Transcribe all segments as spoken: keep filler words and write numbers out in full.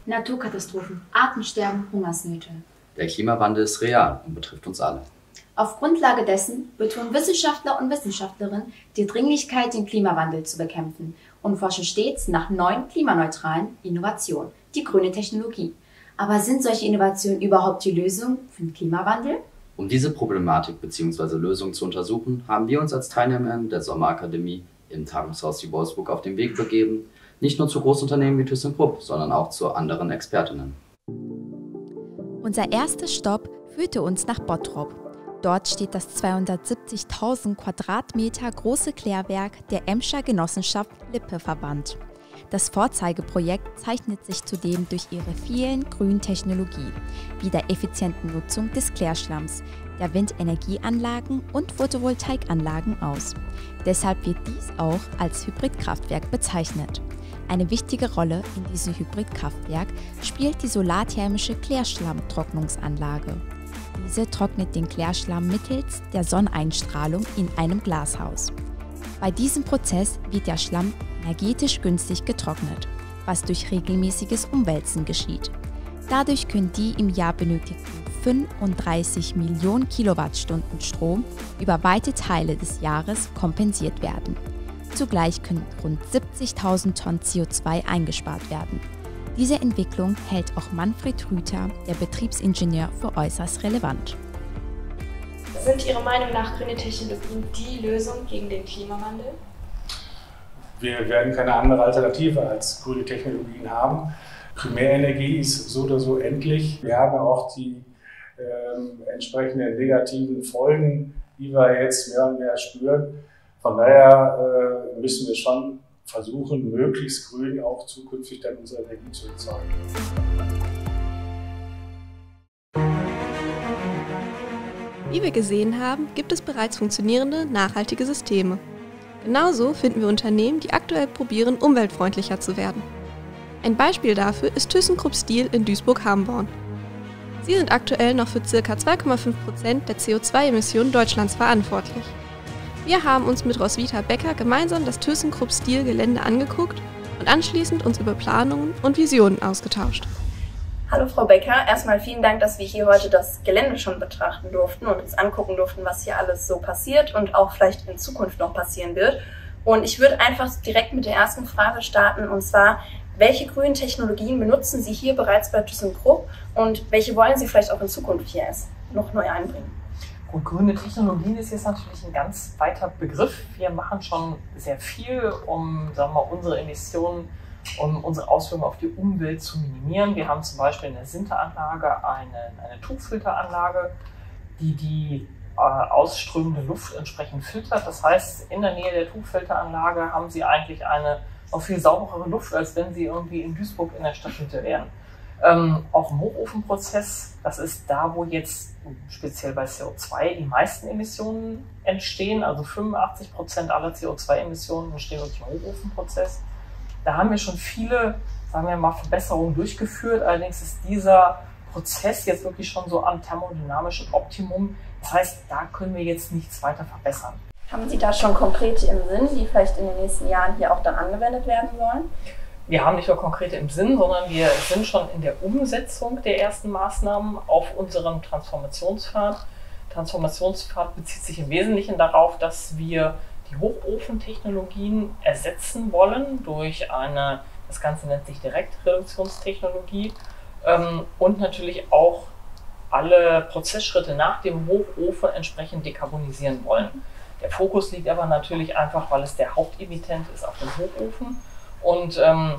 Naturkatastrophen, Artensterben, Hungersnöte. Der Klimawandel ist real und betrifft uns alle. Auf Grundlage dessen betonen Wissenschaftler und Wissenschaftlerinnen die Dringlichkeit, den Klimawandel zu bekämpfen und forschen stets nach neuen klimaneutralen Innovationen, die grüne Technologie. Aber sind solche Innovationen überhaupt die Lösung für den Klimawandel? Um diese Problematik bzw. Lösung zu untersuchen, haben wir uns als Teilnehmerinnen der Sommerakademie im Tagungshaus die Wolfsburg auf den Weg begeben, nicht nur zu Großunternehmen wie ThyssenKrupp, sondern auch zu anderen Expertinnen. Unser erster Stopp führte uns nach Bottrop. Dort steht das zweihundertsiebzigtausend Quadratmeter große Klärwerk der Emscher Genossenschaft Lippe-Verband. Das Vorzeigeprojekt zeichnet sich zudem durch ihre vielen grünen Technologien, wie der effizienten Nutzung des Klärschlamms, der Windenergieanlagen und Photovoltaikanlagen aus. Deshalb wird dies auch als Hybridkraftwerk bezeichnet. Eine wichtige Rolle in diesem Hybridkraftwerk spielt die solarthermische Klärschlammtrocknungsanlage. Diese trocknet den Klärschlamm mittels der Sonneneinstrahlung in einem Glashaus. Bei diesem Prozess wird der Schlamm energetisch günstig getrocknet, was durch regelmäßiges Umwälzen geschieht. Dadurch können die im Jahr benötigten fünfunddreißig Millionen Kilowattstunden Strom über weite Teile des Jahres kompensiert werden. Zugleich können rund siebzigtausend Tonnen C O zwei eingespart werden. Diese Entwicklung hält auch Manfred Rüther, der Betriebsingenieur, für äußerst relevant. Sind Ihrer Meinung nach grüne Technologien die Lösung gegen den Klimawandel? Wir werden keine andere Alternative als grüne Technologien haben. Primärenergie ist so oder so endlich. Wir haben auch die äh, entsprechenden negativen Folgen, die wir jetzt mehr und mehr spüren. Von daher äh, müssen wir schon versuchen, möglichst grün auch zukünftig dann unsere Energie zu erzeugen. Wie wir gesehen haben, gibt es bereits funktionierende, nachhaltige Systeme. Genauso finden wir Unternehmen, die aktuell probieren, umweltfreundlicher zu werden. Ein Beispiel dafür ist ThyssenKrupp Steel in Duisburg-Hamborn. Sie sind aktuell noch für ca. zwei Komma fünf Prozent der C O zwei Emissionen Deutschlands verantwortlich. Wir haben uns mit Roswitha Becker gemeinsam das ThyssenKrupp Steel Gelände angeguckt und anschließend uns über Planungen und Visionen ausgetauscht. Hallo Frau Becker, erstmal vielen Dank, dass wir hier heute das Gelände schon betrachten durften und uns angucken durften, was hier alles so passiert und auch vielleicht in Zukunft noch passieren wird. Und ich würde einfach direkt mit der ersten Frage starten, und zwar, welche grünen Technologien benutzen Sie hier bereits bei ThyssenKrupp und welche wollen Sie vielleicht auch in Zukunft hier erst noch neu einbringen? Gut, grüne Technologien ist jetzt natürlich ein ganz weiter Begriff. Wir machen schon sehr viel, um, sagen wir mal, unsere Emissionen, um unsere Auswirkungen auf die Umwelt zu minimieren. Wir haben zum Beispiel in der Sinteranlage eine, eine Tuchfilteranlage, die die äh, ausströmende Luft entsprechend filtert. Das heißt, in der Nähe der Tuchfilteranlage haben Sie eigentlich eine noch viel sauberere Luft, als wenn Sie irgendwie in Duisburg in der Stadtmitte wären. Ähm, auch im Hochofenprozess, das ist da, wo jetzt speziell bei C O zwei die meisten Emissionen entstehen, also fünfundachtzig Prozent aller C O zwei Emissionen entstehen wirklich im Hochofenprozess. Da haben wir schon viele, sagen wir mal, Verbesserungen durchgeführt, allerdings ist dieser Prozess jetzt wirklich schon so am thermodynamischen Optimum. Das heißt, da können wir jetzt nichts weiter verbessern. Haben Sie da schon konkrete im Sinn, die vielleicht in den nächsten Jahren hier auch dann angewendet werden sollen? Wir haben nicht nur konkrete im Sinn, sondern wir sind schon in der Umsetzung der ersten Maßnahmen auf unserem Transformationspfad. Transformationspfad bezieht sich im Wesentlichen darauf, dass wir die Hochofentechnologien ersetzen wollen durch eine, das Ganze nennt sich Direktreduktionstechnologie, ähm, und natürlich auch alle Prozessschritte nach dem Hochofen entsprechend dekarbonisieren wollen. Der Fokus liegt aber natürlich einfach, weil es der Hauptemittent ist, auf dem Hochofen. Und ähm,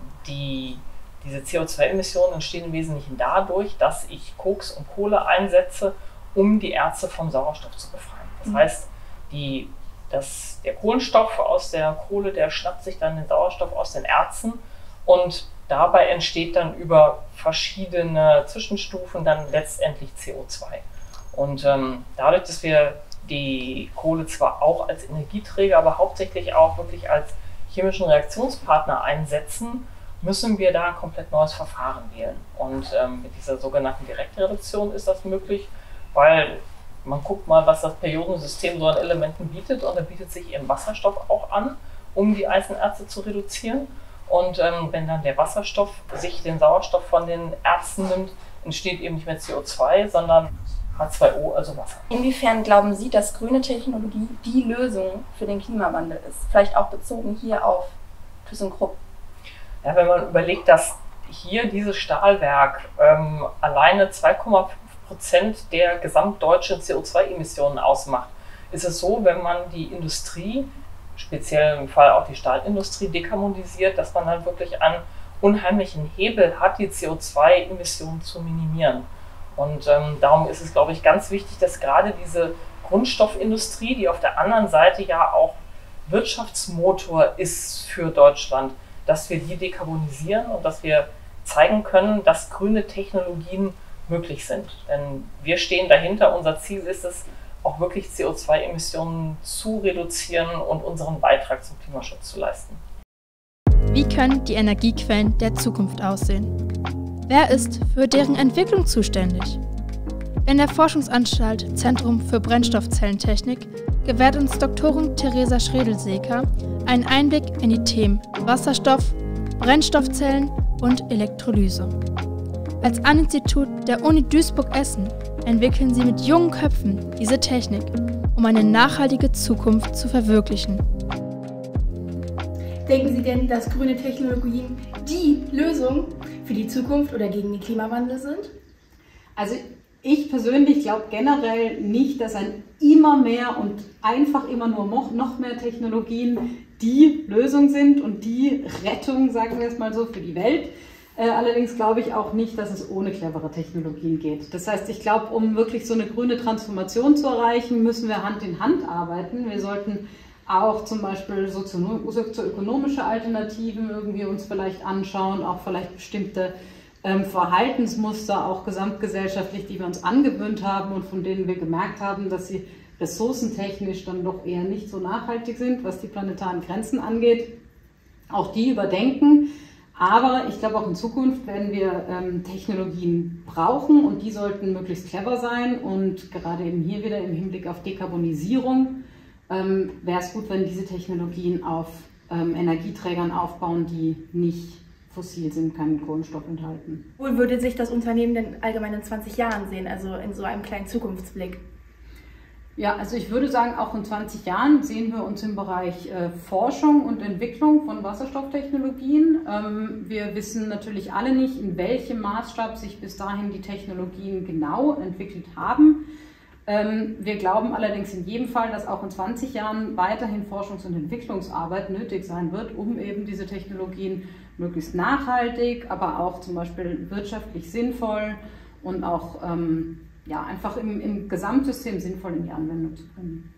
die, diese C O zwei Emissionen entstehen im Wesentlichen dadurch, dass ich Koks und Kohle einsetze, um die Erze vom Sauerstoff zu befreien. Das heißt, die, das, der Kohlenstoff aus der Kohle, der schnappt sich dann den Sauerstoff aus den Erzen und dabei entsteht dann über verschiedene Zwischenstufen dann letztendlich C O zwei. Und ähm, dadurch, dass wir die Kohle zwar auch als Energieträger, aber hauptsächlich auch wirklich als chemischen Reaktionspartner einsetzen, müssen wir da ein komplett neues Verfahren wählen. Und ähm, mit dieser sogenannten Direktreduktion ist das möglich, weil man guckt mal, was das Periodensystem so an Elementen bietet, und da bietet sich eben Wasserstoff auch an, um die Eisenerze zu reduzieren. Und ähm, wenn dann der Wasserstoff sich den Sauerstoff von den Erbsen nimmt, entsteht eben nicht mehr C O zwei, sondern H zwei O, also Wasser. Inwiefern glauben Sie, dass grüne Technologie die Lösung für den Klimawandel ist? Vielleicht auch bezogen hier auf ThyssenKrupp. Ja, wenn man überlegt, dass hier dieses Stahlwerk ähm, alleine zwei Komma fünf Prozent der gesamtdeutschen C O zwei Emissionen ausmacht, ist es so, wenn man die Industrie, speziell im Fall auch die Stahlindustrie, dekarbonisiert, dass man dann wirklich einen unheimlichen Hebel hat, die C O zwei Emissionen zu minimieren. Und ähm, darum ist es, glaube ich, ganz wichtig, dass gerade diese Grundstoffindustrie, die auf der anderen Seite ja auch Wirtschaftsmotor ist für Deutschland, dass wir die dekarbonisieren und dass wir zeigen können, dass grüne Technologien möglich sind. Denn wir stehen dahinter. Unser Ziel ist es, auch wirklich C O zwei Emissionen zu reduzieren und unseren Beitrag zum Klimaschutz zu leisten. Wie können die Energiequellen der Zukunft aussehen? Wer ist für deren Entwicklung zuständig? In der Forschungsanstalt Zentrum für Brennstoffzellentechnik gewährt uns Doktorin Theresa Schredl-Seeker einen Einblick in die Themen Wasserstoff, Brennstoffzellen und Elektrolyse. Als An-Institut der Uni Duisburg-Essen entwickeln sie mit jungen Köpfen diese Technik, um eine nachhaltige Zukunft zu verwirklichen. Denken Sie denn, dass grüne Technologien die Lösung für die Zukunft oder gegen den Klimawandel sind? Also ich persönlich glaube generell nicht, dass ein immer mehr und einfach immer nur noch mehr Technologien die Lösung sind und die Rettung, sagen wir es mal so, für die Welt. Äh, allerdings glaube ich auch nicht, dass es ohne clevere Technologien geht. Das heißt, ich glaube, um wirklich so eine grüne Transformation zu erreichen, müssen wir Hand in Hand arbeiten. Wir sollten auch zum Beispiel sozioökonomische Alternativen irgendwie uns vielleicht anschauen, auch vielleicht bestimmte ähm, Verhaltensmuster, auch gesamtgesellschaftlich, die wir uns angewöhnt haben und von denen wir gemerkt haben, dass sie ressourcentechnisch dann doch eher nicht so nachhaltig sind, was die planetaren Grenzen angeht. Auch die überdenken. Aber ich glaube, auch in Zukunft werden wir ähm, Technologien brauchen und die sollten möglichst clever sein. Und gerade eben hier wieder im Hinblick auf Dekarbonisierung ähm, wäre es gut, wenn diese Technologien auf ähm, Energieträgern aufbauen, die nicht fossil sind, keinen Kohlenstoff enthalten. Wo würde sich das Unternehmen denn allgemein in zwanzig Jahren sehen, also in so einem kleinen Zukunftsblick? Ja, also ich würde sagen, auch in zwanzig Jahren sehen wir uns im Bereich äh, Forschung und Entwicklung von Wasserstofftechnologien. Ähm, wir wissen natürlich alle nicht, in welchem Maßstab sich bis dahin die Technologien genau entwickelt haben. Ähm, wir glauben allerdings in jedem Fall, dass auch in zwanzig Jahren weiterhin Forschungs- und Entwicklungsarbeit nötig sein wird, um eben diese Technologien möglichst nachhaltig, aber auch zum Beispiel wirtschaftlich sinnvoll und auch ähm, ja, einfach im, im Gesamtsystem sinnvoll in die Anwendung zu bringen.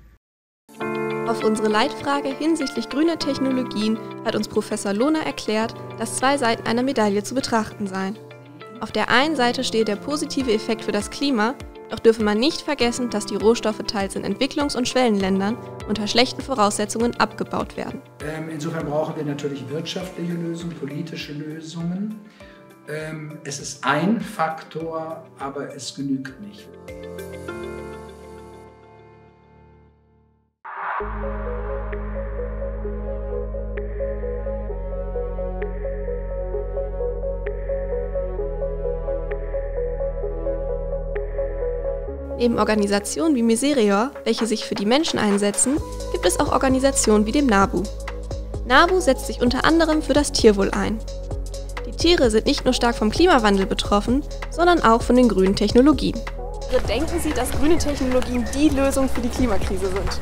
Auf unsere Leitfrage hinsichtlich grüner Technologien hat uns Professor Lohner erklärt, dass zwei Seiten einer Medaille zu betrachten seien. Auf der einen Seite stehe der positive Effekt für das Klima, doch dürfe man nicht vergessen, dass die Rohstoffe teils in Entwicklungs- und Schwellenländern unter schlechten Voraussetzungen abgebaut werden. Ähm, insofern brauchen wir natürlich wirtschaftliche Lösungen, politische Lösungen. Ähm, es ist ein Faktor, aber es genügt nicht. Neben Organisationen wie Miserior, welche sich für die Menschen einsetzen, gibt es auch Organisationen wie dem NABU. NABU setzt sich unter anderem für das Tierwohl ein. Die Tiere sind nicht nur stark vom Klimawandel betroffen, sondern auch von den grünen Technologien. Also denken Sie, dass grüne Technologien die Lösung für die Klimakrise sind?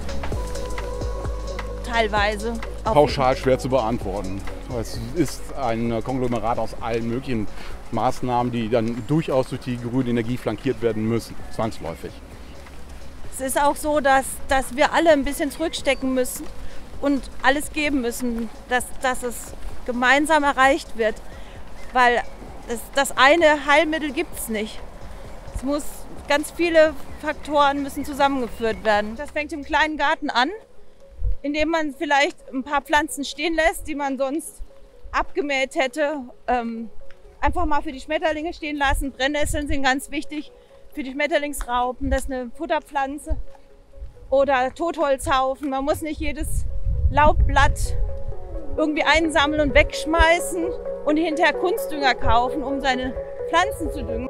Teilweise. Pauschal schwer zu beantworten. Es ist ein Konglomerat aus allen möglichen Maßnahmen, die dann durchaus durch die grüne Energie flankiert werden müssen, zwangsläufig. Es ist auch so, dass, dass wir alle ein bisschen zurückstecken müssen und alles geben müssen, dass, dass es gemeinsam erreicht wird. Weil das, das eine Heilmittel gibt es nicht. Es muss, ganz viele Faktoren müssen zusammengeführt werden. Das fängt im kleinen Garten an, indem man vielleicht ein paar Pflanzen stehen lässt, die man sonst abgemäht hätte. Ähm, einfach mal für die Schmetterlinge stehen lassen. Brennnesseln sind ganz wichtig für die Schmetterlingsraupen. Das ist eine Futterpflanze. Oder Totholzhaufen. Man muss nicht jedes Laubblatt irgendwie einsammeln und wegschmeißen und hinterher Kunstdünger kaufen, um seine Pflanzen zu düngen.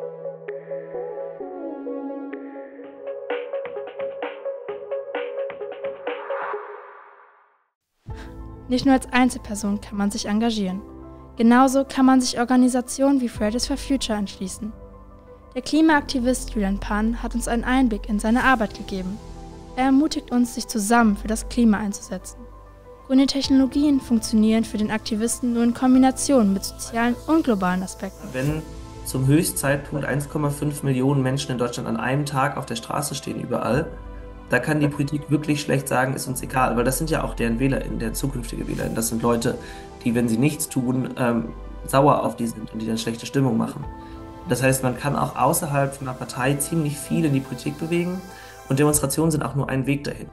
Nicht nur als Einzelperson kann man sich engagieren. Genauso kann man sich Organisationen wie Fridays for Future anschließen. Der Klimaaktivist Julian Pan hat uns einen Einblick in seine Arbeit gegeben. Er ermutigt uns, sich zusammen für das Klima einzusetzen. Grüne Technologien funktionieren für den Aktivisten nur in Kombination mit sozialen und globalen Aspekten. Wenn zum Höchstzeitpunkt eins Komma fünf Millionen Menschen in Deutschland an einem Tag auf der Straße stehen, überall, da kann die Politik wirklich schlecht sagen, ist uns egal, weil das sind ja auch deren WählerInnen, deren zukünftige WählerInnen. Das sind Leute, die, wenn sie nichts tun, ähm, sauer auf die sind und die dann schlechte Stimmung machen. Das heißt, man kann auch außerhalb von einer Partei ziemlich viel in die Politik bewegen und Demonstrationen sind auch nur ein Weg dahin.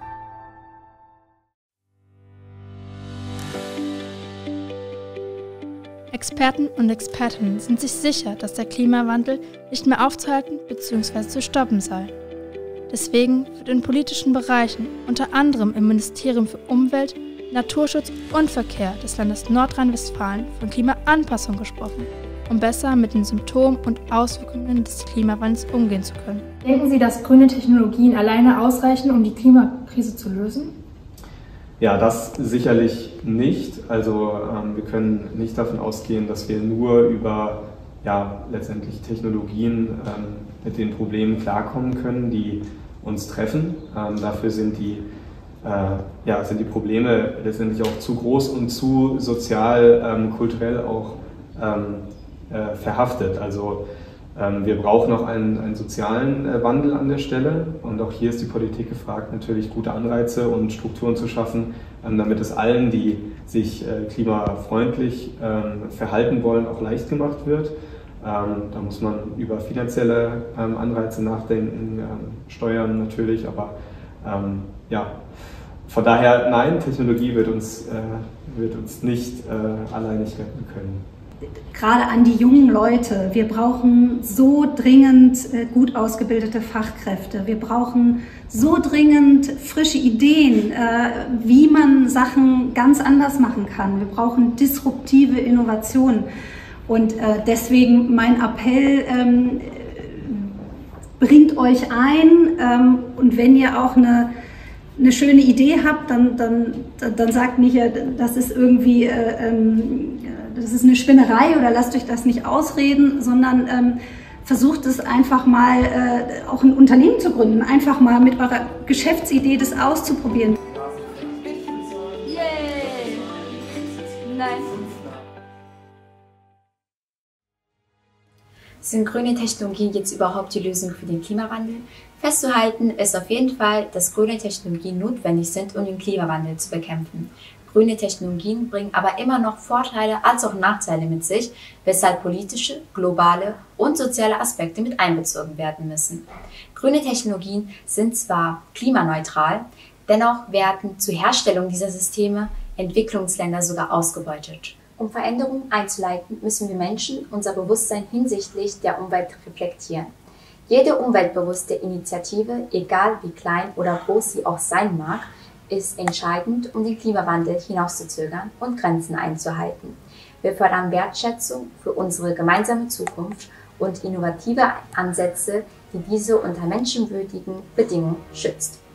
Experten und Expertinnen sind sich sicher, dass der Klimawandel nicht mehr aufzuhalten bzw. zu stoppen sei. Deswegen wird in politischen Bereichen, unter anderem im Ministerium für Umwelt, Naturschutz und Verkehr des Landes Nordrhein-Westfalen von Klimaanpassung gesprochen, um besser mit den Symptomen und Auswirkungen des Klimawandels umgehen zu können. Denken Sie, dass grüne Technologien alleine ausreichen, um die Klimakrise zu lösen? Ja, das sicherlich nicht. Also ähm, wir können nicht davon ausgehen, dass wir nur über ja, letztendlich Technologien ähm, mit den Problemen klarkommen können, die uns treffen. Ähm, dafür sind die, äh, ja, sind die Probleme letztendlich auch zu groß und zu sozial, ähm, kulturell auch ähm, äh, verhaftet. Also ähm, wir brauchen noch einen, einen sozialen äh, Wandel an der Stelle und auch hier ist die Politik gefragt, natürlich gute Anreize und Strukturen zu schaffen, ähm, damit es allen, die sich äh, klimafreundlich ähm, verhalten wollen, auch leicht gemacht wird. Ähm, da muss man über finanzielle ähm, Anreize nachdenken, ähm, Steuern natürlich, aber ähm, ja, von daher nein, Technologie wird uns, äh, wird uns nicht äh, alleinig retten können. Gerade an die jungen Leute, wir brauchen so dringend äh, gut ausgebildete Fachkräfte, wir brauchen so dringend frische Ideen, äh, wie man Sachen ganz anders machen kann. Wir brauchen disruptive Innovationen. Und äh, deswegen mein Appell, ähm, bringt euch ein ähm, und wenn ihr auch eine, eine schöne Idee habt, dann, dann, dann sagt nicht, das ist irgendwie, äh, ähm, das ist eine Spinnerei oder lasst euch das nicht ausreden, sondern ähm, versucht es einfach mal, äh, auch ein Unternehmen zu gründen, einfach mal mit eurer Geschäftsidee das auszuprobieren. Yay! Nein. Sind grüne Technologien jetzt überhaupt die Lösung für den Klimawandel? Festzuhalten ist auf jeden Fall, dass grüne Technologien notwendig sind, um den Klimawandel zu bekämpfen. Grüne Technologien bringen aber immer noch Vorteile als auch Nachteile mit sich, weshalb politische, globale und soziale Aspekte mit einbezogen werden müssen. Grüne Technologien sind zwar klimaneutral, dennoch werden zur Herstellung dieser Systeme Entwicklungsländer sogar ausgebeutet. Um Veränderungen einzuleiten, müssen wir Menschen unser Bewusstsein hinsichtlich der Umwelt reflektieren. Jede umweltbewusste Initiative, egal wie klein oder groß sie auch sein mag, ist entscheidend, um den Klimawandel hinauszuzögern und Grenzen einzuhalten. Wir fördern Wertschätzung für unsere gemeinsame Zukunft und innovative Ansätze, die diese unter menschenwürdigen Bedingungen schützt.